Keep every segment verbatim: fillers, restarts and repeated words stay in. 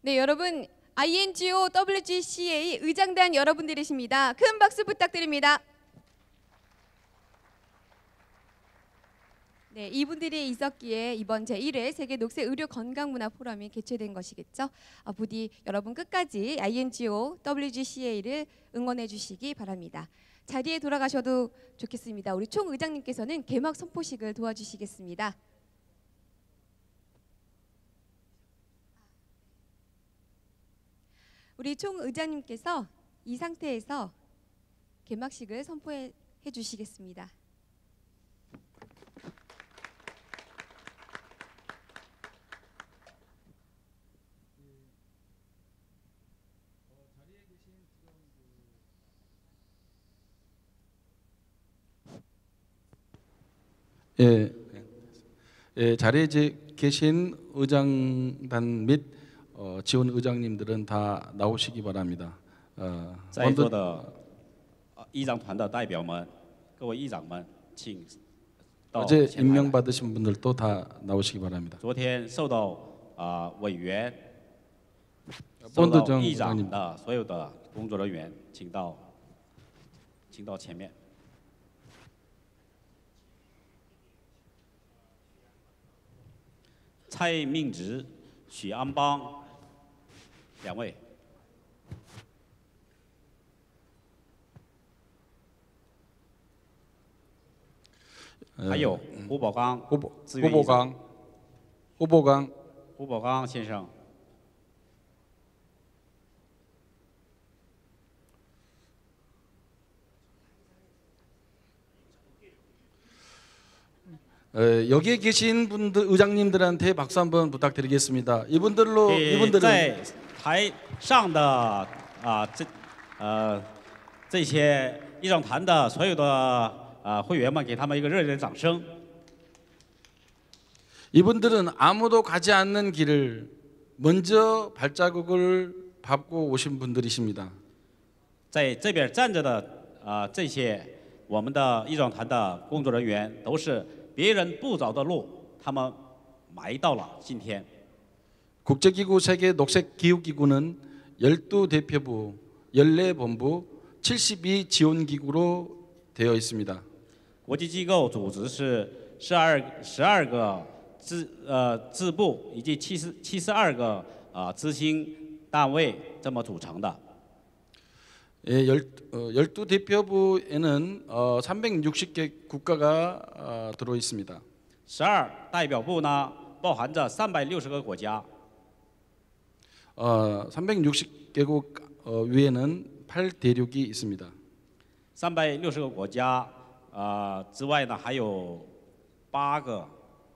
네, 여러분 아이엔지오 더블유지씨에이 의장단 여러분들이십니다. 큰 박수 부탁드립니다. 네, 이분들이 있었기에 이번 제일 회 세계 녹색 의료 건강 문화 포럼이 개최된 것이겠죠. 아, 부디 여러분 끝까지 아이엔지오 더블유지씨에이를 응원해 주시기 바랍니다. 자리에 돌아가셔도 좋겠습니다. 우리 총 의장님께서는 개막 선포식을 도와주시겠습니다. 우리 총 의장님께서 이 상태에서 개막식을 선포해 주시겠습니다. 예, 예, 자리에 계신 의장단 및 어, 지원 의장님들은 다 나오시기 바랍니다. 어, 在座的议长团的代表们，各位议长们，请到 어제 前台来。 임명 받으신 분들도 다 나오시기 바랍니다. 昨天受到啊、委员、受 본드 到 정 议长 의장님. 的所有的工作人员，请到，请到前面。 蔡命直、许安邦两位， 还有胡宝刚 후보, 自愿议长 후보강, 후보강, 胡宝刚先生， 에, 여기에 계신 분들 의장님들한테 박수 한번 부탁드리겠습니다. 이분들로 给 이분들은 在台上的啊这呃这些议长团的所有的啊会员们，给他们一个热烈的掌声。 이분들은 아무도 가지 않는 길을 먼저 발자국을 밟고 오신 분들이십니다. 在这边站着的啊这些我们的议长团的工作人员，都是别人不走的路，他们埋到了今天。 국제기구 세계 녹색기후기구는 열두 대표부, 열네 본부, 칠십이 지원기구로 되어 있습니다. 国际机构组织是十二十二个支呃支部以及七十七十二个啊执行单位这么组成的。 예, 열, 어, 열두 대표부에는 어, 삼백육십 개 국가가 어, 들어 있습니다. 十二代表部呢，包含着三百六十个国家。 어, 삼백육십 개국 어, 위에는 팔 대륙이 있습니다. 三百六十个国家啊、之外呢，还有八个。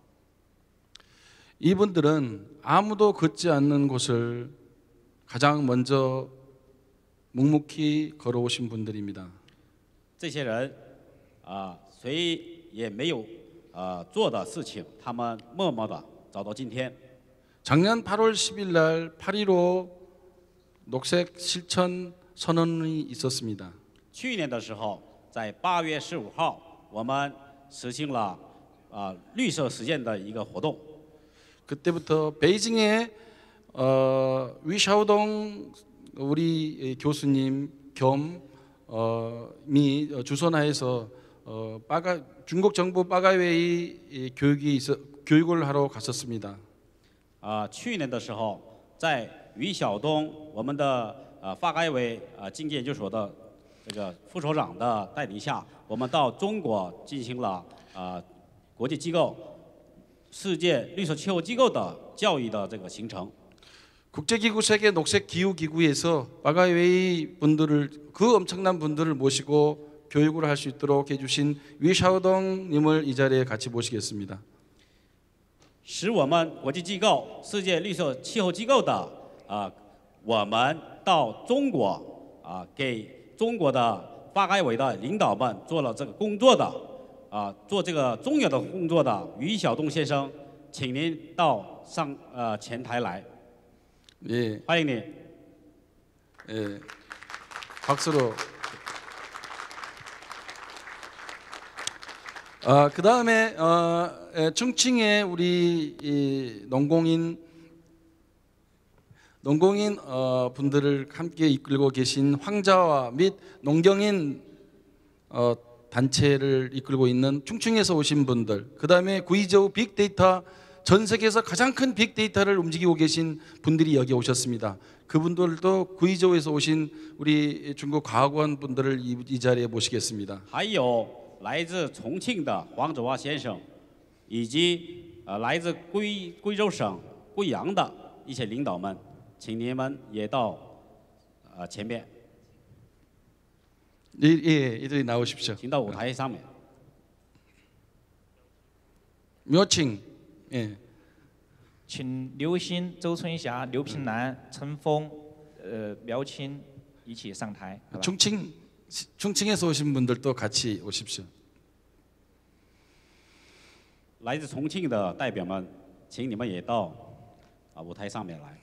이분들은 아무도 걷지 않는 곳을 가장 먼저 묵묵히 걸어오신 분들입니다. 这些人啊、谁也没有啊、做的事情，他们默默的走到今天。 작년 팔월 십일 날 팔일오 녹색 실천 선언이 있었습니다. 去年的时候，在八月十五号，我们实行了啊、绿色实践的一个活动。 그때부터 베이징에 어, 위샤오동 우리 교수님 겸 어, 미 주선하에서 어, 빠가, 중국 정부 빠가웨이 교육이 있어, 교육을 하러 갔었습니다. 啊、去年的时候，在于晓东我们的呃发改委啊经济研究所的这个副所长的带领下，我们到中国进行了啊、国际机构、世界绿色气候机构的教育的这个行程。 국제기구 세계 녹색기후기구에서 빠가웨이 분들을 그 엄청난 분들을 모시고 교육을 할 수 있도록 해주신 위샤오동님을 이 자리에 같이 모시겠습니다. 使我们国际机构、世界绿色气候机构的啊、我们到中国啊、给中国的发改委的领导们做了这个工作的啊、做这个重要的工作的于晓东先生，请您到上呃前台来， 예, 欢迎你。 예, 박수로. 아, 그 다음에 어, 에, 충칭에 우리 이, 농공인 농공인 어, 분들을 함께 이끌고 계신 황자와 및 농경인 어, 단체를 이끌고 있는 충청에서 오신 분들, 그 다음에 구이저우 빅데이터, 전 세계에서 가장 큰 빅데이터를 움직이고 계신 분들이 여기 오셨습니다. 그분들도 구이저우에서 오신 우리 중국 과학원 분들을 이, 이 자리에 모시겠습니다. 还有来自重庆的黄子华先生，以及呃来自贵贵州省贵阳的一些领导们，请你们也到呃前边， 예, 예, 이들이 나오십시오. 请到舞台上面。 묘칭, 예. 请刘星、周春霞、刘平南、陈峰、呃苗青一起上台。好吧 충칭, 충칭에서 오신 분들도 같이 오십시오. 来自重庆的代表们，请你们也到啊舞台上面来。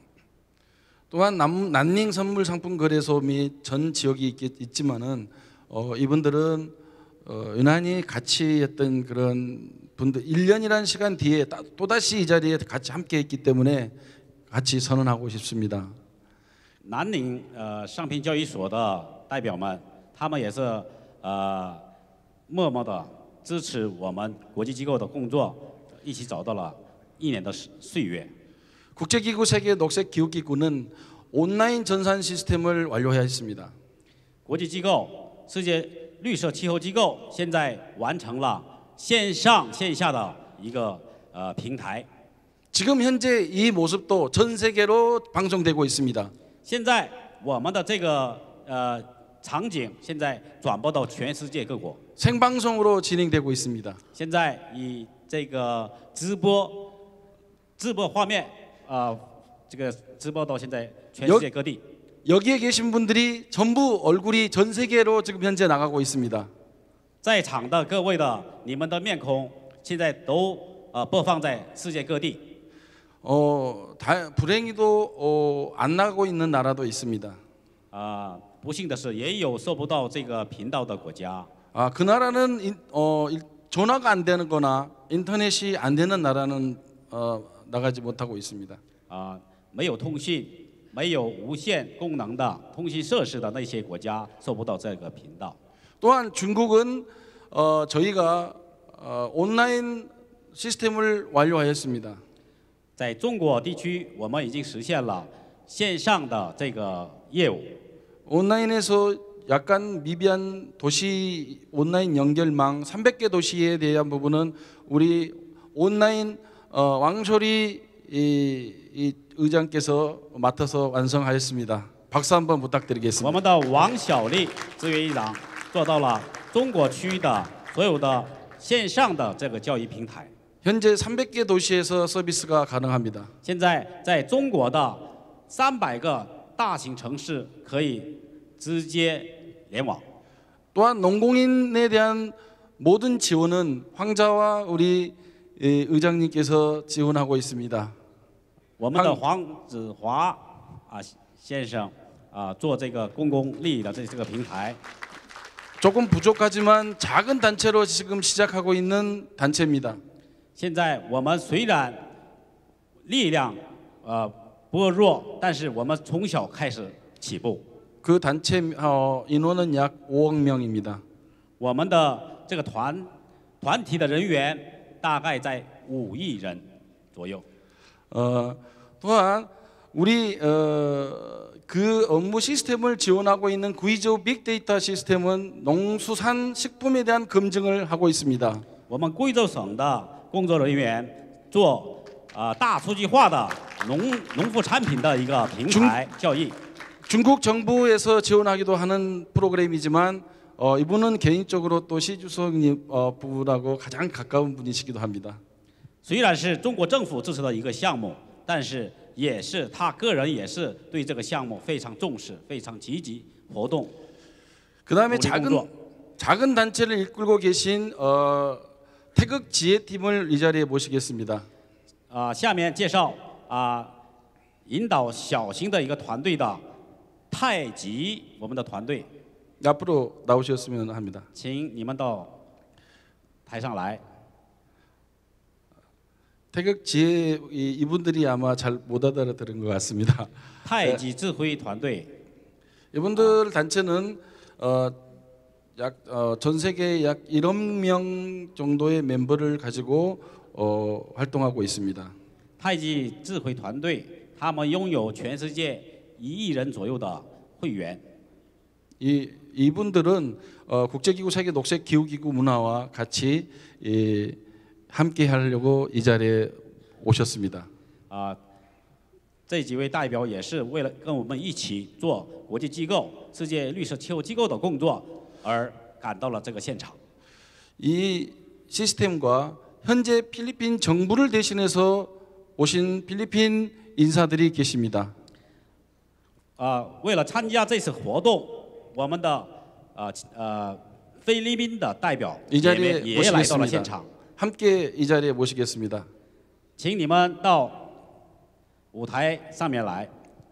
또한 남, 난닝 선물 상품 거래소 및 전 지역이 있, 있지만은 어, 이분들은 어, 유난히 같이 했던 그런 분들 일 년이라는 시간 뒤에 또 다시 이 자리에 같이 함께 했기 때문에 같이 선언하고 싶습니다. 南宁呃商品交易所的代表们，他们也是呃默默的支持我们国际机构的工作，一起走到了一年的岁月。 국제기구 세계 녹색 기후기구는 온라인 전산 시스템을 완료해야 했습니다. 国际机构世界绿色气候机构现在完成了线上线下的一个呃平台。 지금 현재 이 모습도 전 세계로 방송되고 있습니다. 现在我们的这个呃场景现在转播到全世界各国。 생방송으로 진행되고 있습니다. 现在以这个直播直播画面啊、呃，这个直播到现在全世界各地。 여기에 계신 분들이 전부 얼굴이 전 세계로 지금 현재 나가고 있습니다. 在场的各位的你们的面孔现在都呃播放在世界各地。 어, 다, 불행히도 어, 안 나가고 있는 나라도 있습니다. 啊、不幸的是，也有收不到这个频道的国家。 아, 그 나라는 인, 어, 일- 전화가 안 되는거나 인터넷이 안 되는 나라는 어, 나가지 못하고 있습니다. 啊、没有通信、没有无线功能的通信设施的那些国家收不到这个频道。 또한 중국은 어, 저희가 어, 온라인 시스템을 완료하였습니다. 在中国地区，我们已经实现了线上的这个业务。 온라인에서 약간 미비한 도시 온라인 연결망 삼백 개 도시에 대한 부분은 우리 온라인 어, 왕쇼리 이, 이 의장께서 맡아서 완성하였습니다. 박수 한번 我 부탁드리겠습니다. 们的王小丽资源议长做到了中国区的所有的线上的这个教育平台。 현재 삼백 개 도시에서 서비스가 가능합니다. 现在在中国的三百个大型城市可以直接联网。 또한 농공인에 대한 모든 지원은 황자와 우리 예, 의장님께서 지원하고 있습니다. 我们的黄子华啊先生啊做这个公共利益的这这个平台。 조금 부족하지만 작은 단체로 지금 시작하고 있는 단체입니다. 现在我们虽然力量呃薄弱，但是我们从小开始起步。 그 단체 어, 인원은 약 오억 명입니다. 我们的这个团团体的人员大概在五亿人左右。 어, 또한 우리 어, 그 업무 시스템을 지원하고 있는 구이저우 빅데이터 시스템은 농수산 식품에 대한 검증을 하고 있습니다. 我们贵州省的工作人员做啊、呃大数据化的农农副产品的一个平台教育。 중국 정부에서 지원하기도 하는 프로그램이지만 어, 이분은 개인적으로 또 시주석님 어, 부부라고 가장 가까운 분이시기도 합니다. 虽然是中国政府支持的一个项目，但是也是他个人也是对这个项目非常重视、非常积极活动。 그다음에 우리 작은 공조. 작은 단체를 이끌고 계신 어, 태극 지혜팀을 이 자리에 모시겠습니다. 啊、下面介绍啊、引导小型的一个团队的太极我们的团队， 앞으로 나오셨으면 합니다. 请你们到台上来。 태극 지혜 이- 이분들이 아마 잘 못 알아들은 것 같습니다. 太极智慧团队 이분들 단체는 어, 약, 어, 전 세계 약 일억 명 정도의 멤버를 가지고 어, 활동하고 있습니다. 太极智慧团队，他们拥有全世界一亿人左右的会员。 이 이분들은 어, 국제기구 세계 녹색 기후기구 문화와 같이 이, 함께 하려고 이 자리에 오셨습니다. 啊、这几位代表也是为了跟我们一起做国际机构、世界绿色气候机构的工作而赶到了这个现场。 이 시스템과 현재 필리핀 정부를 대신해서 오신 필리핀 인사들이 계십니다. 啊、为了参加这次活动，我们的啊呃菲律宾的代表 이 也 자리에 也来到了现 모시겠습니다. 场， 함께 이 자리에 모시겠습니다. 请你们到舞台上面来。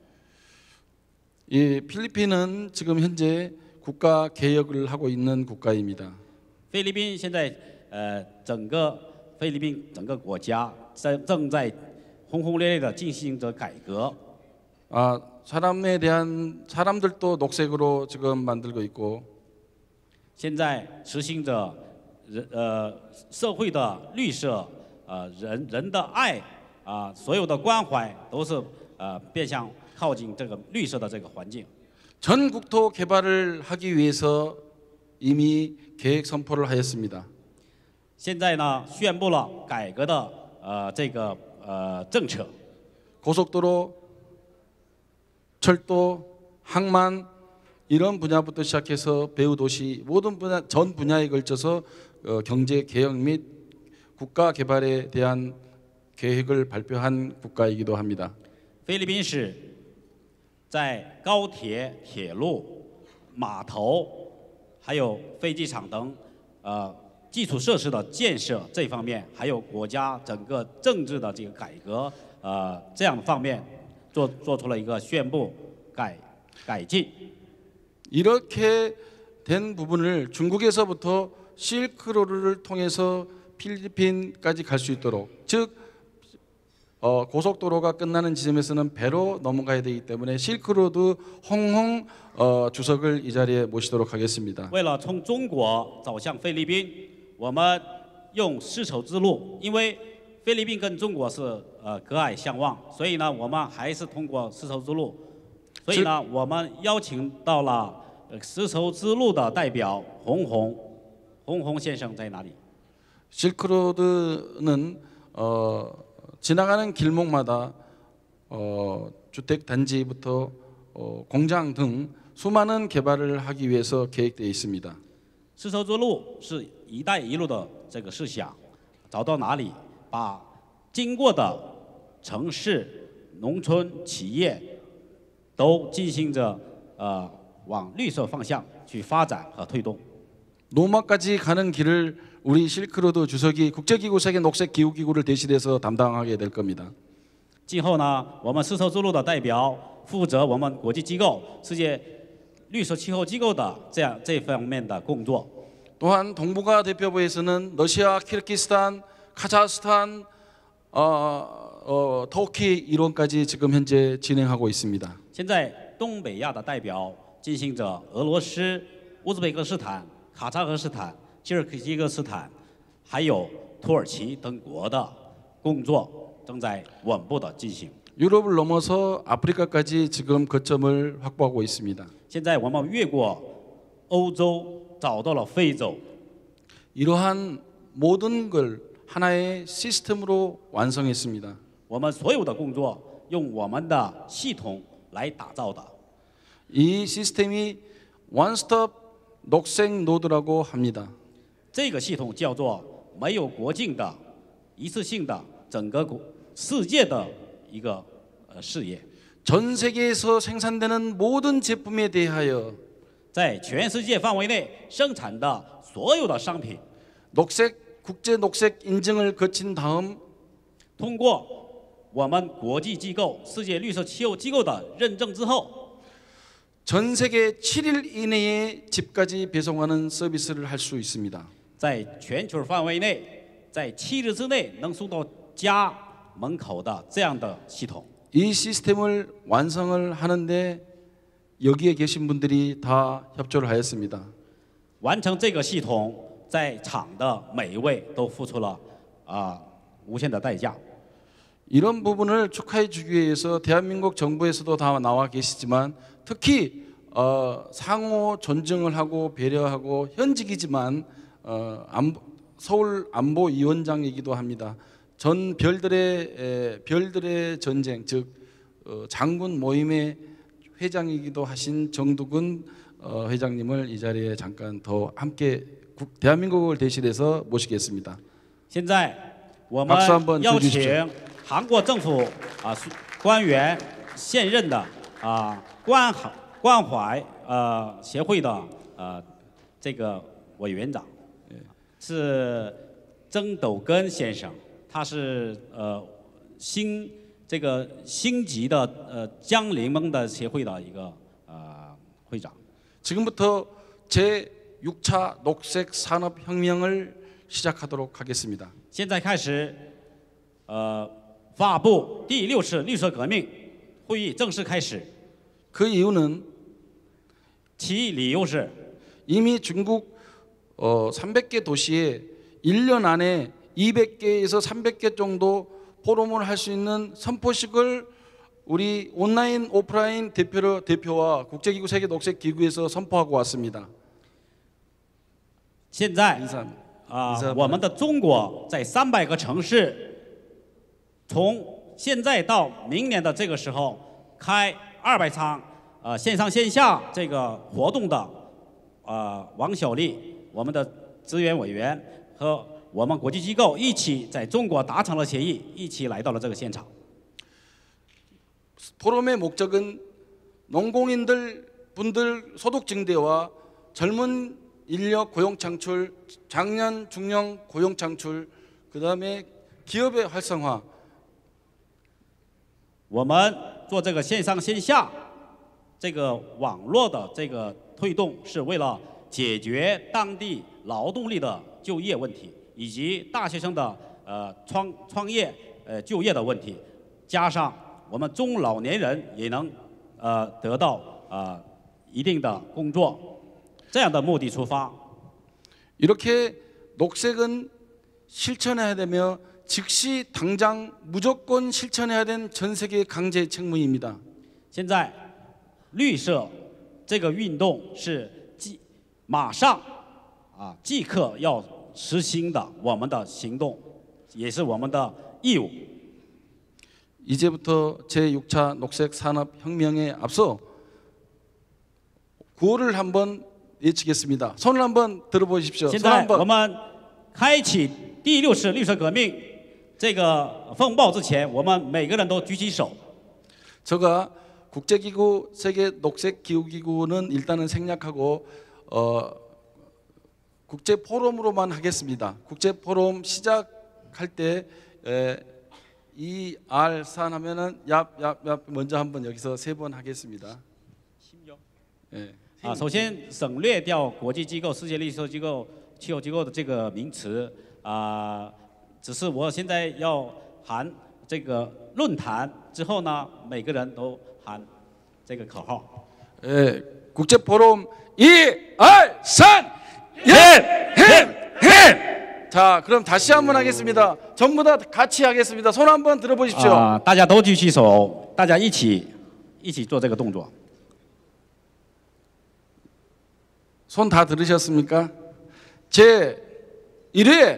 이 필리핀은 지금 현재 국가 개혁을 하고 있는 국가입니다. 菲律宾现在呃整个菲律宾整个国家正正在轰轰烈烈的进行着改革。 아, 사람에 대한 사람들도 녹색으로 지금 만들고 있고 现在实行着人呃社会的绿色，呃人人的爱啊、所有的关怀都是呃变向靠近这个绿色的这个环境。 전 국토 개발을 하기 위해서 이미 계획 선포를 하였습니다. 现在呢，宣布了改革的呃这个呃政策， 고속도로, 철도, 항만 이런 분야부터 시작해서 배후 도시 모든 분야 전 분야에 걸쳐서 어, 경제 개혁 및 국가 개발에 대한 계획을 발표한 국가이기도 합니다. 菲律宾是在高铁、铁路、码头，还有飞机场等呃基础设施的建设这方面，还有国家整个政治的这个改革呃这样的方面，做做出了一个宣布改改进。 이렇게 된 부분을 중국에서부터 실크로드를 통해서 필리핀까지 갈 수 있도록 즉 어, 고속도로가 끝나는 지점에서는 배로 넘어가야 되기 때문에 실크로드 홍홍 어, 주석을 이 자리에 모시도록 하겠습니다. 为了从中国走向菲律宾，我们用丝绸之路，因为菲律宾跟中国是呃隔海相望，所以呢，我们还是通过丝绸之路。所以呢，我们邀请到了呃丝绸之路的代表洪洪，洪洪先生在哪里？ 실크로드는 어, 지나가는 길목마다 어, 주택 단지부터 어, 공장 등 수많은 개발을 하기 위해서 계획되어 있습니다. 丝绸之路是“一带一路”的这个事想，走到哪里，把经过的城市、农村、企业都进行着呃往绿色方向去发展和推动。 로마까지 가는 길을 우리 실크로드 주석이 국제기구 세계 녹색 기후기구를 대신해서 담당하게 될 겁니다. 今后呢，我们丝绸之路的代表负责我们国际机构、世界绿色气候机构的这样这方面的工作。 또한 동북아 대표부에서는 러시아, 키르기스탄, 카자흐스탄, 어, 어, 터키 일원까지 지금 현재 진행하고 있습니다. 现在东北亚的代表进行着俄罗斯、乌兹别克斯坦、卡扎克斯坦、吉尔吉克斯坦，还有土耳其等国的工作正在稳步的进行。 유럽을 넘어서 아프리카까지 지금 거점을 확보하고 있습니다. 现在我们越过欧洲，找到了非洲。 이러한 모든 걸 하나의 시스템으로 완성했습니다. 我们所有的工作用我们的系统来打造的。 이 시스템이 원스톱 녹색 노드라고 합니다. 这个系统叫做没有国境的、一次性的整个国世界的一个呃事业， 전 세계에서 생산되는 모든 제품에 대하여 在全世界范围内生产的所有的商品， 녹색 국제 녹색 인증을 거친 다음 通过我们国际机构、世界绿色气候机构的认证之后， 전 세계 칠 일 이내에 집까지 배송하는 서비스를 할 수 있습니다. 在全球范围内，在七日之内能送到家门口的这样的系统。 이 시스템을 완성을 하는데 여기에 계신 분들이 다 협조를 하였습니다. 完成这个系统，在场的每一位都付出了啊、无限的代价。 이런 부분을 축하해 주기 위해서 대한민국 정부에서도 다 나와 계시지만 특히 어, 상호 존중을 하고 배려하고 현직이지만 어, 안보, 서울 안보위원장이기도 합니다. 전 별들의 에, 별들의 전쟁 즉 어, 장군 모임의 회장이기도 하신 정두근 어, 회장님을 이 자리에 잠깐 더 함께 국, 대한민국을 대신해서 모시겠습니다. 现在我们 박수 한번 邀 주십시오. 请韩国政府啊官员现任的啊关关怀呃协会的呃这个委员长是曾斗根先生，他是呃星这个星级的呃江联盟的协会的一个呃会长。 지금부터 제육 차 녹색 산업 혁명을 시작하도록 하겠습니다. 现在开始，呃，发布第六次绿色革命会议正式开始。 그 이유는 其理由是， 이미 중국 어, 삼백 개 도시에 일 년 안에 이백 개에서 삼백 개 정도 포럼을 할 수 있는 선포식을 우리 온라인 오프라인 대표로, 대표와 국제기구 세계 녹색기구에서 선포하고 왔습니다. 现在 인사합니다. 啊、 인사합니다. 我们的中国在三百个城市，从现在到明年的这个时候开二百场呃线上线下这个活动的，呃王小丽，我们的资源委员和我们国际机构一起在中国达成了协议，一起来到了这个现场。 포럼의 목적은 농공인들 분들 소득 증대와 젊은 인력 고용 창출, 장년 중년 고용 창출, 그다음에 기업의 활성화. 我们做这个线上线下这个网络的这个推动，是为了解决当地劳动力的就业问题，以及大学生的呃创创业呃就业的问题，加上我们中老年人也能呃得到呃一定的工作，这样的目的出发。 이렇게 녹색은 실천해야 되며 즉시 당장 무조건 실천해야 되는 전 세계 강제 책무입니다. 现在绿色这个运动是即马上啊即刻要实行的我们的行动，也是我们的义务。 이제부터 제육 차 녹색 산업 혁명에 앞서 구호를 한번 외치겠습니다. 손을 한번 들어보십시오. 现 손 在我 한번. 们开启第六次绿色革命这个风暴之前，我们每个人都举起手。 제가 국제기구 세계 녹색기후기구는 일단은 생략하고 어, 국제 포럼으로만 하겠습니다. 국제 포럼 시작할 때 에, 이 알 산 하면은 얍얍얍 먼저 한번 여기서 세 번 하겠습니다. 예. 啊，首先省略掉国际机构、世界绿色机构、气候机构的这个名词啊，只是我现在要喊这个论坛之后呢，每个人都喊这个口号。 예, 국제 포럼 이 알 산 예! 자, 그럼 다시 한번 하겠습니다. 전부 다 같이 하겠습니다. 손 한번 들어보십시오. 啊，大家都举起手，大家一起一起做这个动作。 손 다 들으셨습니까? 제일 회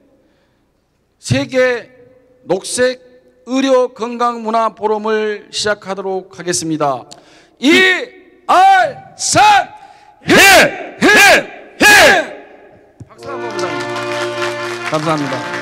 세계 녹색 의료 건강 문화 포럼을 시작하도록 하겠습니다. 이 알 산 해! 해! 해! 박수 한번 부탁드립니다. 감사합니다.